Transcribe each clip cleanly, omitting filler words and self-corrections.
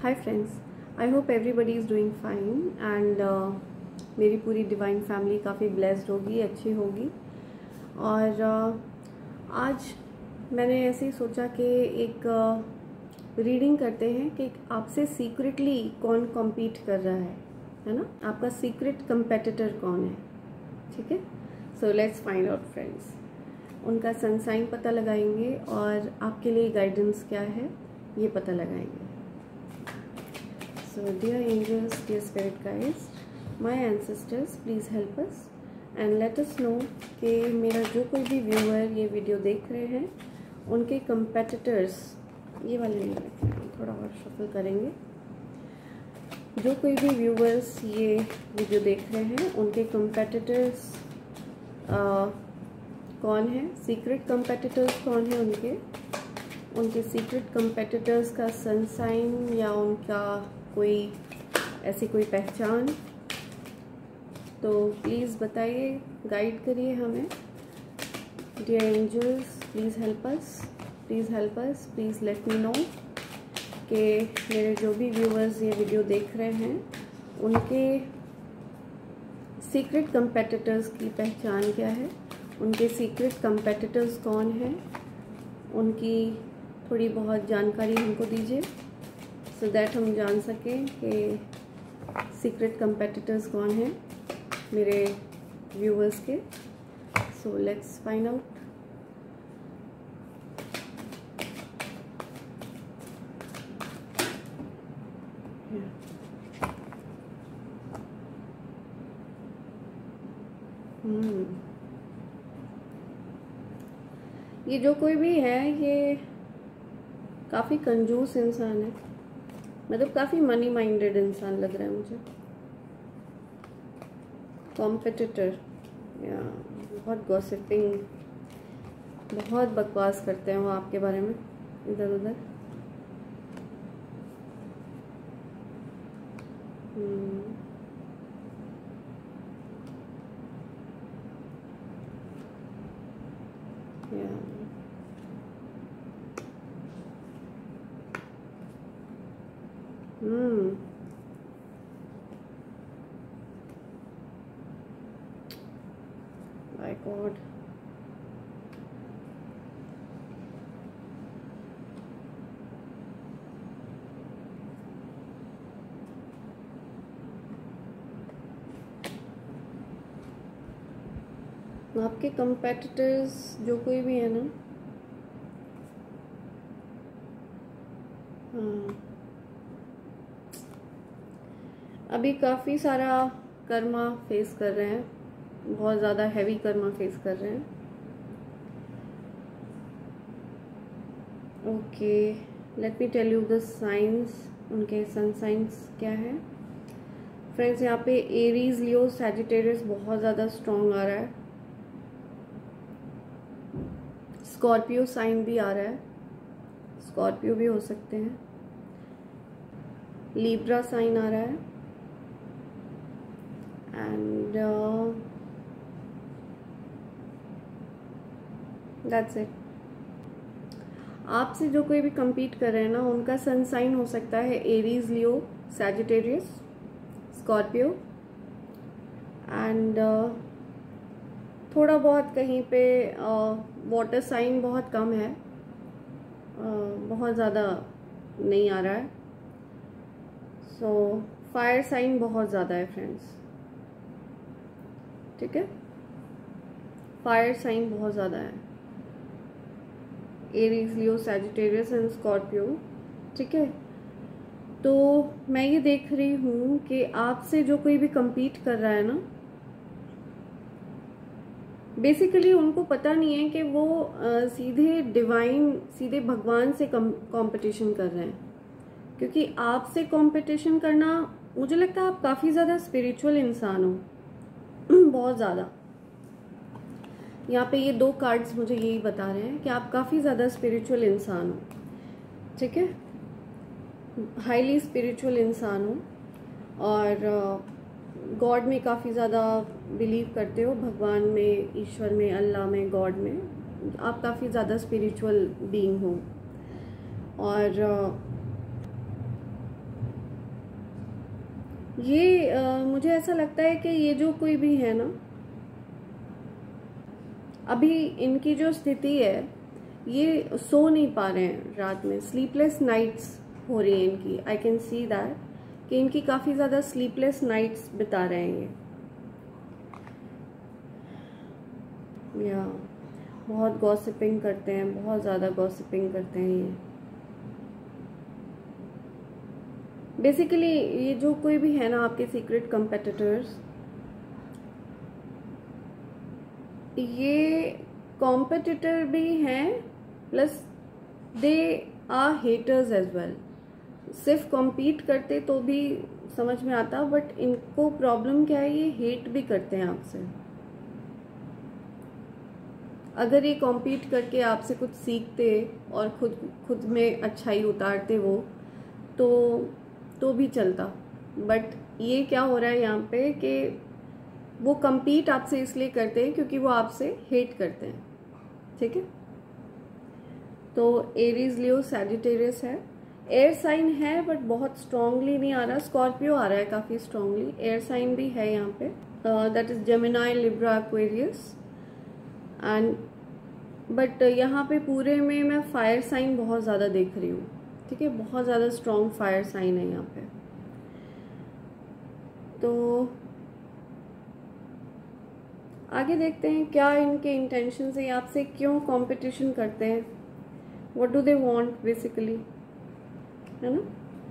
Hi friends, I hope everybody is doing fine and मेरी पूरी divine family काफ़ी blessed होगी, अच्छी होगी। और आज मैंने ऐसे ही सोचा कि एक रीडिंग करते हैं कि आपसे सीक्रेटली कौन कॉम्पीट कर रहा है ना, आपका सीक्रेट कंपेटिटर कौन है। ठीक है, so let's find out friends. उनका सन साइन पता लगाएंगे और आपके लिए गाइडेंस क्या है ये पता लगाएंगे। So dear angels, dear spirit guides, my ancestors, please help us and let us know कि मेरा जो कोई भी व्यूअर ये वीडियो देख रहे हैं उनके कंपेटिटर्स, ये वाले नहीं रखते हैं, थोड़ा और शफल करेंगे। जो कोई भी व्यूअर्स ये वीडियो देख रहे हैं उनके कंपेटिटर्स कौन है, सीक्रेट कंपेटिटर्स कौन है, उनके सीक्रेट कंपेटिटर्स का सन साइन या उनका कोई ऐसी कोई पहचान, तो प्लीज़ बताइए, गाइड करिए हमें। Dear angels, please help us, please let me know कि मेरे जो भी व्यूअर्स ये वीडियो देख रहे हैं उनके सीक्रेट कंपेटिटर्स की पहचान क्या है, उनके सीक्रेट कंपेटिटर्स कौन हैं, उनकी थोड़ी बहुत जानकारी हमको दीजिए सो दैट हम जान सकें कि सीक्रेट कंपेटिटर्स कौन हैं मेरे व्यूअर्स के। So let's find out. ये जो कोई भी है ये काफ़ी कंजूस इंसान है, मतलब काफ़ी मनी माइंडेड इंसान लग रहा है मुझे। कॉम्पिटिटर या बहुत गॉसिपिंग, बहुत बकवास करते हैं वो आपके बारे में इधर उधर। My God. आपके कंपेटिटर्स जो कोई भी है ना, अभी काफ़ी सारा कर्मा फेस कर रहे हैं, बहुत ज़्यादा हैवी कर्मा फेस कर रहे हैं। Okay, let me tell you the signs, उनके सन साइंस क्या है फ्रेंड्स। यहाँ पे एरीज, लियो, सैजिटेरियस बहुत ज़्यादा स्ट्रॉन्ग आ रहा है। स्कॉर्पियो साइन भी आ रहा है, स्कॉर्पियो भी हो सकते हैं। लिब्रा साइन आ रहा है एंड दैट्स इट। आपसे जो कोई भी compete कर रहे हैं ना उनका सन साइन हो सकता है Aries, Leo, Sagittarius, Scorpio and थोड़ा बहुत कहीं पे वाटर साइन बहुत कम है, बहुत ज़्यादा नहीं आ रहा है। सो फायर साइन बहुत ज़्यादा है फ्रेंड्स, ठीक है, फायर साइन बहुत ज़्यादा है, Aries, Leo, Sagittarius and Scorpio. ठीक है, तो मैं ये देख रही हूँ कि आपसे जो कोई भी compete कर रहा है ना, बेसिकली उनको पता नहीं है कि वो सीधे डिवाइन, सीधे भगवान से कंपटीशन कर रहे हैं। क्योंकि आपसे कंपटीशन करना, मुझे लगता है आप काफ़ी ज़्यादा स्पिरिचुअल इंसान हो, बहुत ज़्यादा। यहाँ पे ये दो कार्ड्स मुझे यही बता रहे हैं कि आप काफ़ी ज़्यादा स्पिरिचुअल इंसान हो, ठीक है, हाईली स्पिरिचुअल इंसान हो और गॉड में काफ़ी ज़्यादा बिलीव करते हो, भगवान में, ईश्वर में, अल्लाह में, गॉड में। आप काफ़ी ज़्यादा स्पिरिचुअल बीइंग हो और ये मुझे ऐसा लगता है कि ये जो कोई भी है ना, अभी इनकी जो स्थिति है, ये सो नहीं पा रहे हैं रात में, स्लीपलेस नाइट्स हो रही है इनकी। आई कैन सी दैट कि इनकी काफ़ी ज़्यादा स्लीपलेस नाइट्स बिता रहे हैं ये, या बहुत गॉसिपिंग करते हैं, बहुत ज़्यादा गॉसिपिंग करते हैं ये। बेसिकली ये जो कोई भी है ना आपके सीक्रेट कंपेटिटर्स, ये कॉम्पिटिटर भी हैं plus they are haters as well. सिर्फ कॉम्पीट करते तो भी समझ में आता, बट इनको प्रॉब्लम क्या है, ये हेट भी करते हैं आपसे। अगर ये कॉम्पीट करके आपसे कुछ सीखते और खुद में अच्छाई उतारते वो तो भी चलता, बट ये क्या हो रहा है यहाँ पे कि वो कम्पीट आपसे इसलिए करते हैं क्योंकि वो आपसे हेट करते हैं। ठीक है, तो एरीज, लियो, सैजिटेरियस है, एयर साइन है बट बहुत स्ट्रांगली नहीं आ रहा। स्कॉर्पियो आ रहा है काफ़ी स्ट्रांगली, एयर साइन भी है यहाँ पे, that is Gemini, Libra, Aquarius and, but यहाँ पे पूरे में मैं फायर साइन बहुत ज़्यादा देख रही हूँ। ठीक है, बहुत ज़्यादा स्ट्रॉन्ग फायर साइन है यहाँ पे। तो आगे देखते हैं क्या इनके इंटेंशन है, आपसे क्यों कंपटीशन करते हैं, what do they want basically, है ना।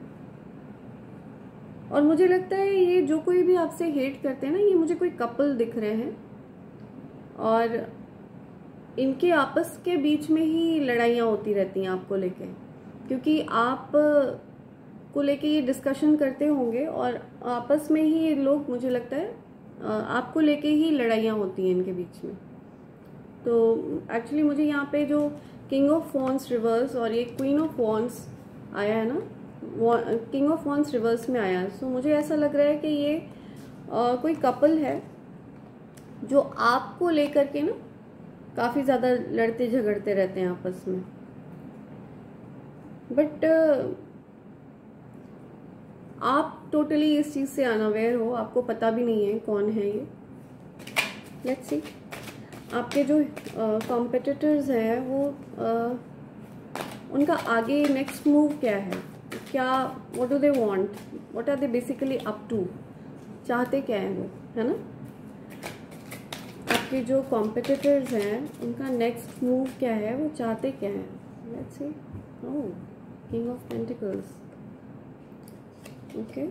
और मुझे लगता है ये जो कोई भी आपसे हेट करते हैं ना, ये मुझे कोई कपल दिख रहे हैं और इनके आपस के बीच में ही लड़ाइयाँ होती रहती हैं आपको लेके, क्योंकि आप को लेके ये डिस्कशन करते होंगे और आपस में ही ये लोग, मुझे लगता है आपको लेके ही लड़ाइयाँ होती हैं इनके बीच में। तो एक्चुअली मुझे यहाँ पे जो किंग ऑफ वॉन्ड्स रिवर्स और ये क्वीन ऑफ वॉन्ड्स आया है ना, किंग ऑफ वॉन्ड्स रिवर्स में आया है, सो मुझे ऐसा लग रहा है कि ये कोई कपल है जो आपको लेकर के ना काफ़ी ज़्यादा लड़ते झगड़ते रहते हैं आपस में, बट आप टोटली इस चीज़ से अनअवेयर हो, आपको पता भी नहीं है कौन है ये। लेट्स सी आपके जो कॉम्पिटिटर्स हैं वो उनका आगे नेक्स्ट मूव क्या है, क्या, what do they want, what are they basically up to, चाहते क्या है वो, है ना। आपके जो कॉम्पिटिटर्स हैं उनका नेक्स्ट मूव क्या है, वो चाहते क्या है। Let's see, oh, king of pentacles, okay.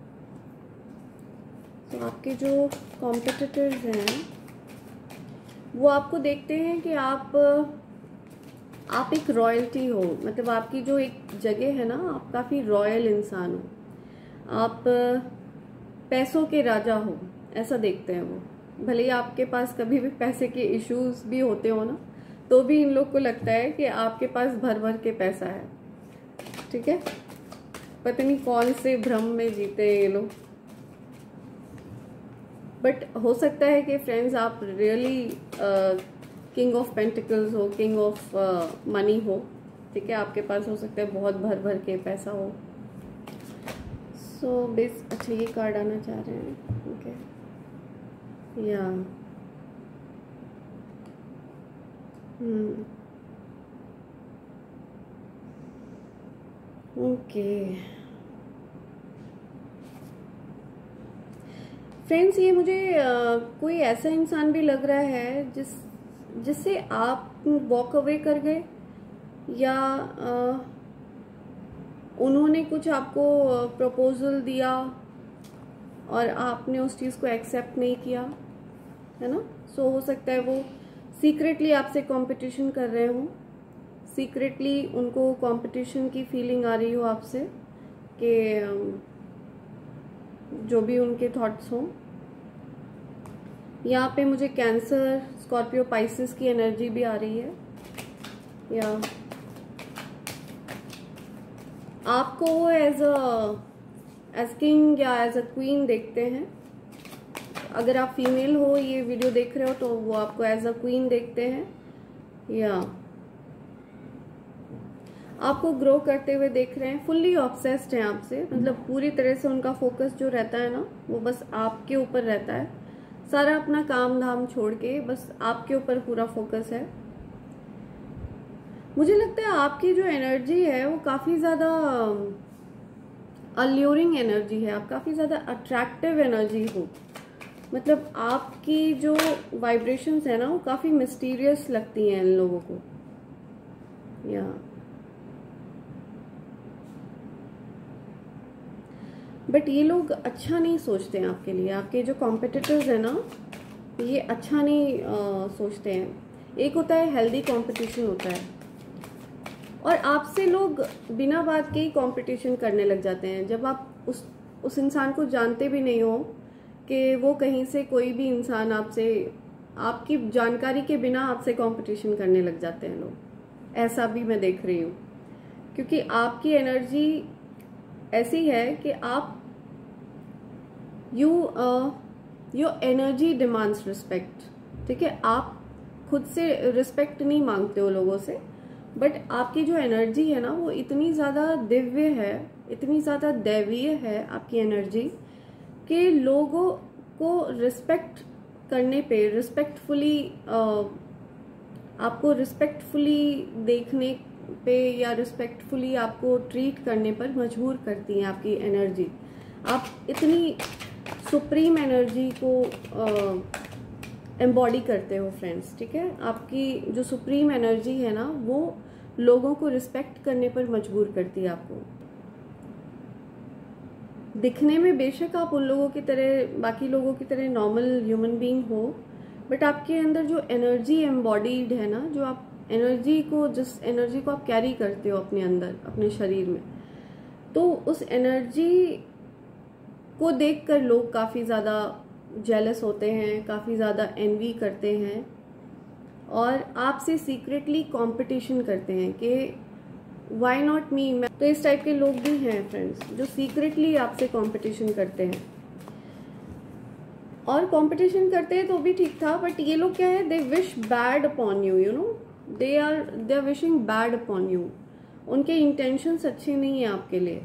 तो आपके जो कॉम्पिटिटर्स हैं वो आपको देखते हैं कि आप एक रॉयल्टी हो, मतलब आपकी जो एक जगह है ना, आप काफ़ी रॉयल इंसान हो, आप पैसों के राजा हो, ऐसा देखते हैं वो। भले ही आपके पास कभी भी पैसे के इश्यूज भी होते हो ना, तो भी इन लोग को लगता है कि आपके पास भर भर के पैसा है। ठीक है, पता नहीं कौन से भ्रम में जीते हैं ये लोग, बट हो सकता है कि फ्रेंड्स आप रियली किंग ऑफ पेंटिकल्स हो, किंग ऑफ मनी हो। ठीक है, आपके पास हो सकता है बहुत भर भर के पैसा हो। सो बेस, अच्छा ये कार्ड आना चाह रहे हैं, ओके, या ओके फ्रेंड्स, ये मुझे कोई ऐसा इंसान भी लग रहा है जिससे आप वॉक अवे कर गए, या उन्होंने कुछ आपको प्रपोजल दिया और आपने उस चीज़ को एक्सेप्ट नहीं किया, है ना। सो हो सकता है वो सीक्रेटली आपसे कंपटीशन कर रहे हो, सीक्रेटली उनको कंपटीशन की फीलिंग आ रही हो आपसे, कि जो भी उनके थॉट्स हों। यहाँ पे मुझे कैंसर, स्कॉर्पियो, पाइसिस की एनर्जी भी आ रही है, या आपको वो एज किंग या एज अ क्वीन देखते हैं। अगर आप फीमेल हो, ये वीडियो देख रहे हो, तो वो आपको एज अ क्वीन देखते हैं, या आपको ग्रो करते हुए देख रहे हैं, फुल्ली ऑब्सेस्ड हैं आपसे, मतलब पूरी तरह से उनका फोकस जो रहता है ना वो बस आपके ऊपर रहता है। सारा अपना काम धाम छोड़ के बस आपके ऊपर पूरा फोकस है। मुझे लगता है आपकी जो एनर्जी है वो काफ़ी ज़्यादा अल्यूरिंग एनर्जी है, आप काफ़ी ज़्यादा अट्रैक्टिव एनर्जी हो। मतलब आपकी जो वाइब्रेशंस है ना वो काफ़ी मिस्टीरियस लगती हैं इन लोगों को। या बट ये लोग अच्छा नहीं सोचते हैं आपके लिए। आपके जो कॉम्पिटिटर्स हैं ना ये अच्छा नहीं सोचते हैं। एक होता है हेल्दी कंपटीशन होता है, और आपसे लोग बिना बात के ही कंपटीशन करने लग जाते हैं। जब आप उस इंसान को जानते भी नहीं हो कि वो कहीं से कोई भी इंसान आपसे आपकी जानकारी के बिना आपसे कंपटीशन करने लग जाते हैं लोग। ऐसा भी मैं देख रही हूँ, क्योंकि आपकी एनर्जी ऐसी है कि आप योर एनर्जी डिमांड्स रिस्पेक्ट। ठीक है, आप खुद से रिस्पेक्ट नहीं मांगते हो लोगों से, बट आपकी जो एनर्जी है ना वो इतनी ज़्यादा दिव्य है, इतनी ज़्यादा दैवीय है आपकी एनर्जी कि लोगों को रिस्पेक्ट करने पे, रिस्पेक्टफुली आपको रिस्पेक्टफुली देखने पे या रिस्पेक्टफुली आपको ट्रीट करने पर मजबूर करती है आपकी एनर्जी। आप इतनी सुप्रीम एनर्जी को एम्बॉडी करते हो फ्रेंड्स। ठीक है, आपकी जो सुप्रीम एनर्जी है ना वो लोगों को रिस्पेक्ट करने पर मजबूर करती है आपको। दिखने में बेशक आप उन लोगों की तरह, बाकी लोगों की तरह नॉर्मल ह्यूमन बीइंग हो, बट आपके अंदर जो एनर्जी एम्बॉडीड है ना, जो आप एनर्जी को, जिस एनर्जी को आप कैरी करते हो अपने अंदर, अपने शरीर में, तो उस एनर्जी को देखकर लोग काफ़ी ज़्यादा जेलस होते हैं, काफ़ी ज़्यादा एनवी करते हैं और आपसे सीक्रेटली कंपटीशन करते हैं कि व्हाई नॉट मी। तो इस टाइप के लोग भी हैं फ्रेंड्स जो सीक्रेटली आपसे कंपटीशन करते हैं। और कंपटीशन करते हैं तो भी ठीक था, बट ये लोग क्या है, they wish bad upon you, you know, they are wishing bad upon you. उनके इंटेंशंस अच्छे नहीं है आपके लिए।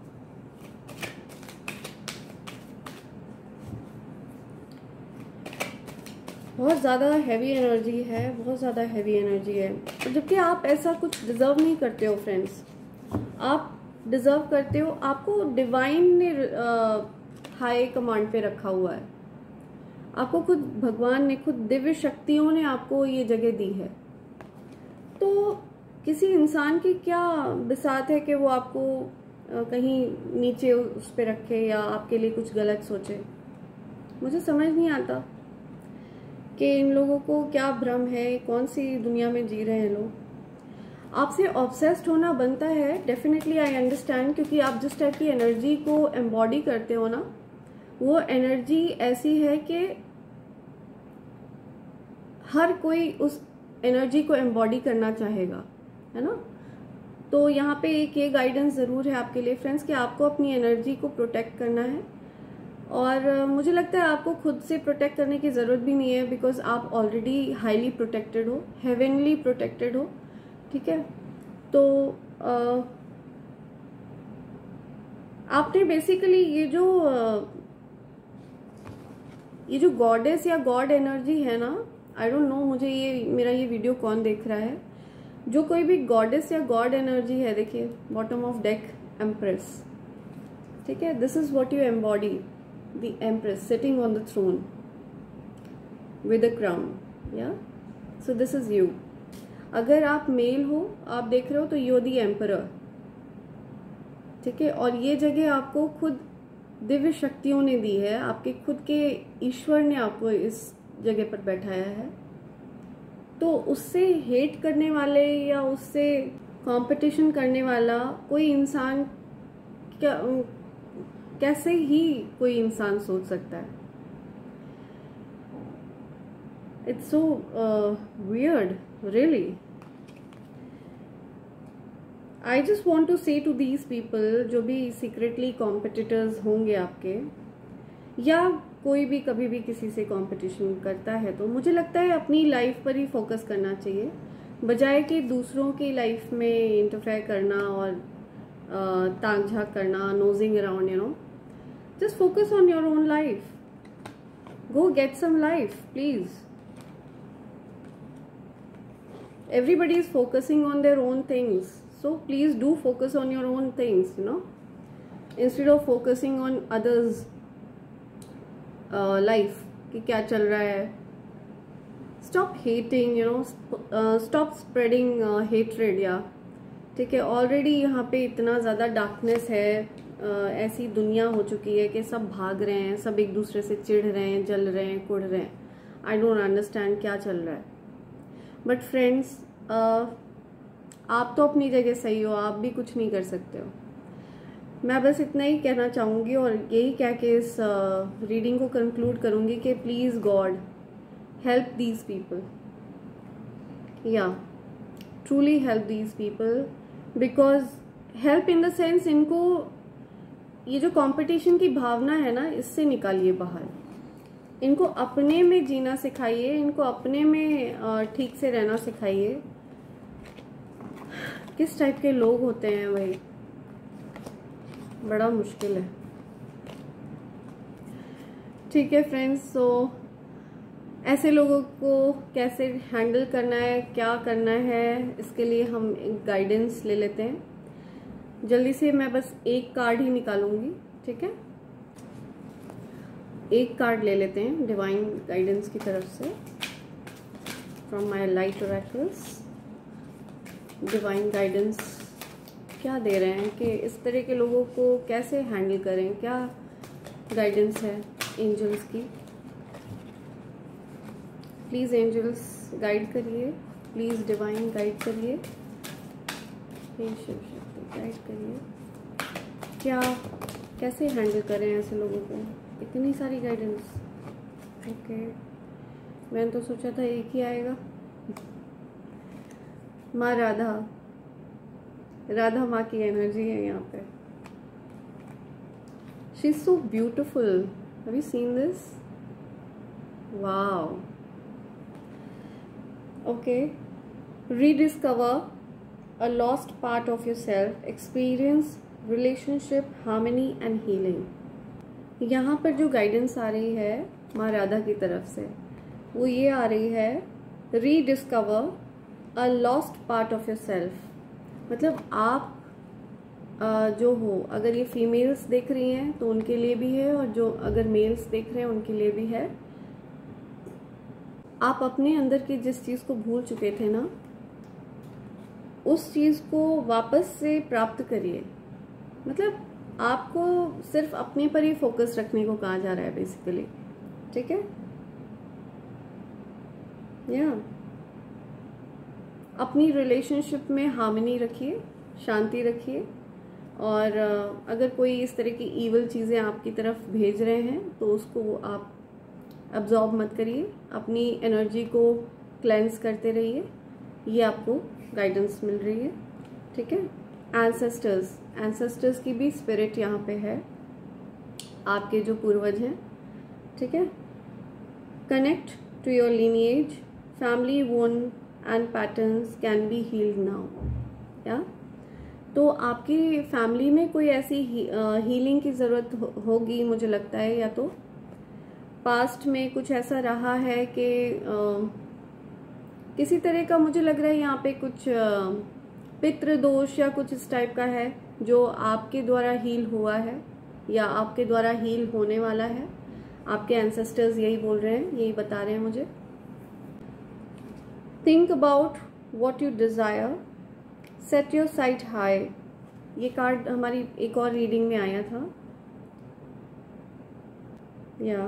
बहुत ज़्यादा हैवी एनर्जी है, बहुत ज़्यादा हैवी एनर्जी है, जबकि आप ऐसा कुछ डिज़र्व नहीं करते हो फ्रेंड्स। आप डिज़र्व करते हो, आपको डिवाइन ने हाई कमांड पे रखा हुआ है। आपको खुद भगवान ने, खुद दिव्य शक्तियों ने आपको ये जगह दी है। तो किसी इंसान की क्या बिसात है कि वो आपको कहीं नीचे उस पे रखे या आपके लिए कुछ गलत सोचे। मुझे समझ नहीं आता कि इन लोगों को क्या भ्रम है, कौन सी दुनिया में जी रहे हैं लोग। आपसे ऑब्सेस्ड होना बनता है, डेफिनेटली आई अंडरस्टैंड, क्योंकि आप जिस टाइप की एनर्जी को एम्बॉडी करते हो ना, वो एनर्जी ऐसी है कि हर कोई उस एनर्जी को एम्बॉडी करना चाहेगा, है ना। तो यहाँ पे एक ये गाइडेंस ज़रूर है आपके लिए फ्रेंड्स कि आपको अपनी एनर्जी को प्रोटेक्ट करना है। और मुझे लगता है आपको खुद से प्रोटेक्ट करने की ज़रूरत भी नहीं है, बिकॉज आप ऑलरेडी हाईली प्रोटेक्टेड हो, हेवनली प्रोटेक्टेड हो। ठीक है, तो आपने बेसिकली ये जो गॉडेस या गॉड एनर्जी है ना, आई डोंट नो, मुझे मेरा ये वीडियो कौन देख रहा है, जो कोई भी गॉडेस या गॉड एनर्जी है, देखिए बॉटम ऑफ डेक एम्प्रेस। ठीक है, this is what you embody, the empress sitting on the throne with a crown, yeah, so this is you। अगर आप मेल हो, आप देख रहे हो, तो you're the emperor। ठीक है, और ये जगह आपको खुद दिव्य शक्तियों ने दी है, आपके खुद के ईश्वर ने आपको इस जगह पर बैठाया है। तो उससे हेट करने वाले या उससे कंपटीशन करने वाला कोई इंसान क्या, कैसे ही कोई इंसान सोच सकता है। It's so weird really. I just want to say to these people जो भी सीक्रेटली कॉम्पिटिटर्स होंगे आपके, या कोई भी कभी भी किसी से कंपटीशन करता है, तो मुझे लगता है अपनी लाइफ पर ही फोकस करना चाहिए। बजाय कि दूसरों की लाइफ में इंटरफेयर करना और ताक झाक करना, nosing around, you know, just focus on your own life. Go get some life please. Everybody is focusing on their own things, so please do focus on your own things, you know, instead of focusing on others life कि क्या चल रहा है. Stop hating, you know, stop spreading hatred. या ठीक है, already यहाँ पे इतना ज़्यादा डार्कनेस है, ऐसी दुनिया हो चुकी है कि सब भाग रहे हैं, सब एक दूसरे से चिढ़ रहे हैं, जल रहे हैं, कुड़ रहे हैं. आई डोंट अंडरस्टैंड क्या चल रहा है. बट फ्रेंड्स, आप तो अपनी जगह सही हो, आप भी कुछ नहीं कर सकते हो. मैं बस इतना ही कहना चाहूँगी और यही कह के इस रीडिंग को कंक्लूड करूँगी कि please God help these people. या truly help these people, because help in the sense, इनको ये जो कंपटीशन की भावना है ना, इससे निकालिए बाहर. इनको अपने में जीना सिखाइए, इनको अपने में ठीक से रहना सिखाइए. किस टाइप के लोग होते हैं भाई, बड़ा मुश्किल है. ठीक है फ्रेंड्स, सो ऐसे लोगों को कैसे हैंडल करना है, क्या करना है, इसके लिए हम एक गाइडेंस ले लेते हैं. जल्दी से मैं बस एक कार्ड ही निकालूंगी. ठीक है, एक कार्ड ले लेते हैं डिवाइन गाइडेंस की तरफ से, from my light oracles. Divine guidance क्या दे रहे हैं कि इस तरह के लोगों को कैसे हैंडल करें, क्या गाइडेंस है एंजल्स की. प्लीज़ एंजल्स गाइड करिए, प्लीज़ डिवाइन गाइड करिए, प्लीज शिव शक्ति गाइड करिए. क्या कैसे हैंडल करें ऐसे लोगों को, इतनी सारी गाइडेंस. ओके, मैंने तो सोचा था एक ही आएगा. माँ राधा, राधा माँ की एनर्जी है यहाँ पे. She is so beautiful. Have you seen this? Wow. Okay, rediscover a lost part of your self, experience relationship harmony and healing. यहाँ पर जो गाइडेंस आ रही है माँ राधा की तरफ से, वो ये आ रही है, rediscover a lost part of your self. मतलब आप जो हो, अगर ये फीमेल्स देख रही हैं तो उनके लिए भी है, और जो अगर मेल्स देख रहे हैं उनके लिए भी है. आप अपने अंदर की जिस चीज़ को भूल चुके थे ना, उस चीज़ को वापस से प्राप्त करिए. मतलब आपको सिर्फ अपने पर ही फोकस रखने को कहा जा रहा है बेसिकली. ठीक है, या अपनी रिलेशनशिप में हार्मनी रखिए, शांति रखिए. और अगर कोई इस तरह की ईवल चीज़ें आपकी तरफ भेज रहे हैं तो उसको आप अब्जॉर्ब मत करिए, अपनी एनर्जी को क्लेंस करते रहिए. ये आपको गाइडेंस मिल रही है. ठीक है, एंसेस्टर्स, एंसेस्टर्स की भी स्पिरिट यहाँ पे है, आपके जो पूर्वज हैं. ठीक है, connect to your lineage, family wound and patterns can be healed now. या तो आपकी फैमिली में कोई ऐसी हीलिंग की ज़रूरत होगी मुझे लगता है, या तो पास्ट में कुछ ऐसा रहा है कि किसी तरह का, मुझे लग रहा है यहाँ पे कुछ पितृदोष या कुछ इस टाइप का है जो आपके द्वारा हील हुआ है या आपके द्वारा हील होने वाला है. आपके एंसेस्टर्स यही बोल रहे हैं, यही बता रहे हैं मुझे. Think about what you desire, set your sight high. ये कार्ड हमारी एक और रीडिंग में आया था. या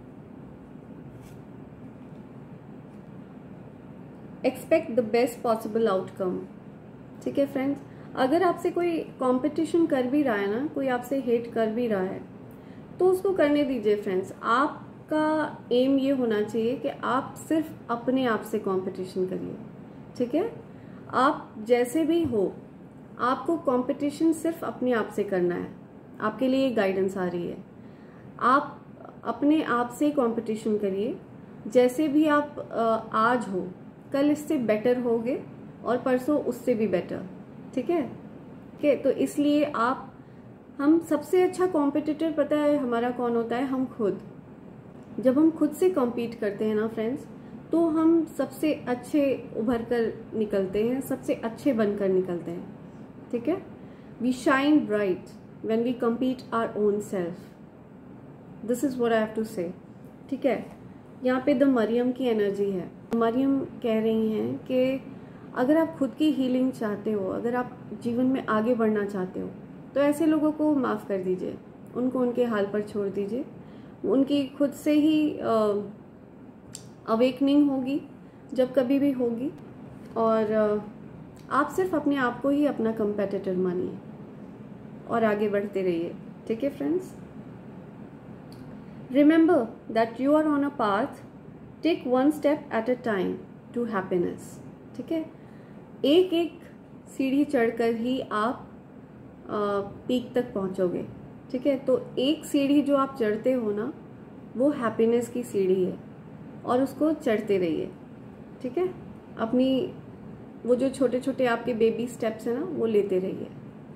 expect the best possible outcome. ठीक है फ्रेंड्स, अगर आपसे कोई कंपटीशन कर भी रहा है ना, कोई आपसे हेट कर भी रहा है, तो उसको करने दीजिए फ्रेंड्स. आपका एम ये होना चाहिए कि आप सिर्फ अपने आप से कंपटीशन करिए. ठीक है, आप जैसे भी हो, आपको कंपटीशन सिर्फ अपने आप से करना है. आपके लिए गाइडेंस आ रही है, आप अपने आप से कंपटीशन करिए. जैसे भी आप आज हो, कल इससे बेटर होगे और परसों उससे भी बेटर, ठीक है। तो इसलिए हम सबसे अच्छा कॉम्पिटिटर पता है हमारा कौन होता है? हम खुद। जब हम खुद से कॉम्पीट करते हैं ना फ्रेंड्स, तो हम सबसे अच्छे उभर कर निकलते हैं, सबसे अच्छे बनकर निकलते हैं, ठीक है। We shine bright when we compete our own self. This is what I have to say, ठीक है। यहाँ पे द मरियम की एनर्जी है। मरियम कह रही हैं कि अगर आप खुद की हीलिंग चाहते हो, अगर आप जीवन में आगे बढ़ना चाहते हो, तो ऐसे लोगों को माफ़ कर दीजिए, उनको उनके हाल पर छोड़ दीजिए। उनकी खुद से ही अवेकनिंग होगी, जब कभी भी होगी। और आप सिर्फ अपने आप को ही अपना कंपेटिटर मानिए और आगे बढ़ते रहिए, ठीक है friends. Remember that you are on a path, take one step at a time to happiness, ठीक है। एक एक सीढ़ी चढ़कर ही आप पीक तक पहुंचोगे, ठीक है। तो एक सीढ़ी जो आप चढ़ते हो ना, वो हैप्पीनेस की सीढ़ी है और उसको चढ़ते रहिए, ठीक है। अपनी वो जो छोटे छोटे आपके बेबी स्टेप्स हैं ना, वो लेते रहिए,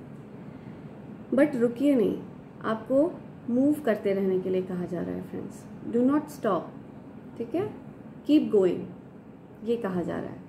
बट रुकिए नहीं। आपको मूव करते रहने के लिए कहा जा रहा है फ्रेंड्स। डू नॉट स्टॉप, ठीक है। कीप गोइंग, ये कहा जा रहा है।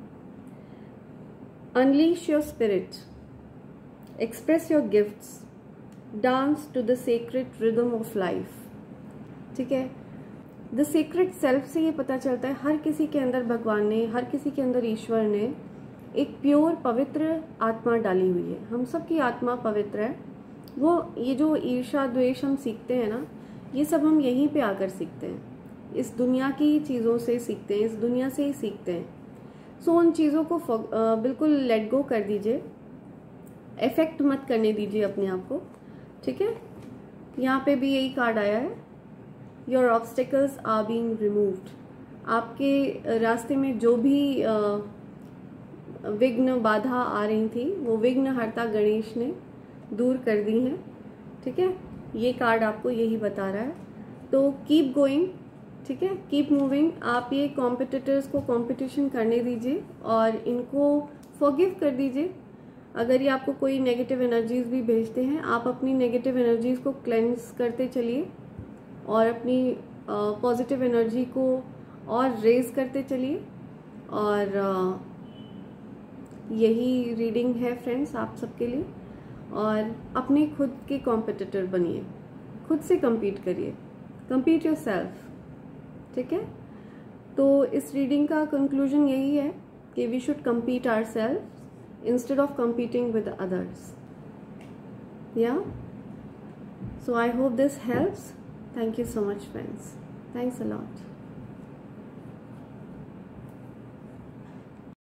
Unleash your spirit, express your gifts, dance to the secret rhythm of life, ठीक है। द सीक्रेट सेल्फ से ये पता चलता है हर किसी के अंदर भगवान ने, हर किसी के अंदर ईश्वर ने एक प्योर पवित्र आत्मा डाली हुई है। हम सबकी आत्मा पवित्र है। वो ये जो ईर्ष्या द्वेष हम सीखते हैं ना, ये सब हम यहीं पे आकर सीखते हैं, इस दुनिया की चीज़ों से सीखते हैं, इस दुनिया से ही सीखते हैं। सो उन चीज़ों को बिल्कुल लेट गो कर दीजिए, इफेक्ट मत करने दीजिए अपने आप को, ठीक है। यहाँ पे भी यही कार्ड आया है, your obstacles are being removed. आपके रास्ते में जो भी विघ्न बाधा आ रही थी, वो विघ्नहर्ता गणेश ने दूर कर दी हैं, ठीक है। ये कार्ड आपको यही बता रहा है। तो कीप गोइंग, ठीक है, कीप मूविंग। आप ये कॉम्पिटिटर्स को कंपटीशन करने दीजिए और इनको फॉरगिव कर दीजिए। अगर ये आपको कोई नेगेटिव एनर्जीज भी भेजते हैं, आप अपनी नेगेटिव एनर्जीज को क्लेंस करते चलिए और अपनी पॉजिटिव एनर्जी को और रेज करते चलिए। और यही रीडिंग है फ्रेंड्स आप सबके लिए। और अपने खुद के कॉम्पिटिटर बनिए, खुद से compete करिए, compete yourself, ठीक है। तो इस रीडिंग का कंक्लूजन यही है कि we should compete ourselves instead of competing with others. Yeah, so I hope this helps. Thank you so much friends. Thanks a lot.